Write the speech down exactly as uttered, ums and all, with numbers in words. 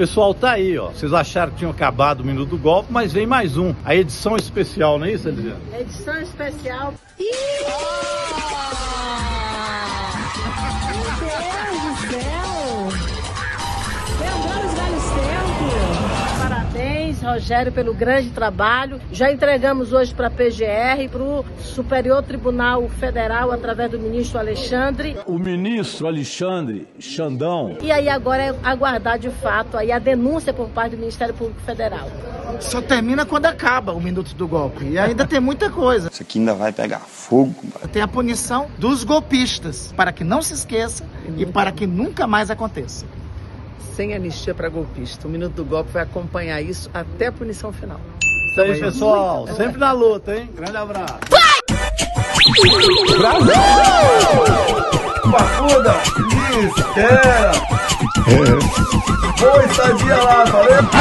Pessoal, tá aí, ó. Vocês acharam que tinham acabado o Minuto do Golpe, mas vem mais um. A edição especial, não é isso, Eliane? Edição especial. Ih! Meu Deus do céu! Lembrando os velhos tempos. Parabéns, Rogério, pelo grande trabalho. Já entregamos hoje para a P G R, para o Superior Tribunal Federal, através do ministro Alexandre. O ministro Alexandre Xandão. E aí agora é aguardar de fato aí a denúncia por parte do Ministério Público Federal. Só termina quando acaba o Minuto do Golpe. E ainda tem muita coisa. Isso aqui ainda vai pegar fogo. Tem a punição dos golpistas, para que não se esqueça e para que nunca mais aconteça. Sem anistia para golpista. O Minuto do Golpe vai acompanhar isso até a punição final. Isso aí, pessoal. Sempre na luta, hein? Grande abraço. Brasil! Pacuda! Isso, é! Boa estadia lá, valeu!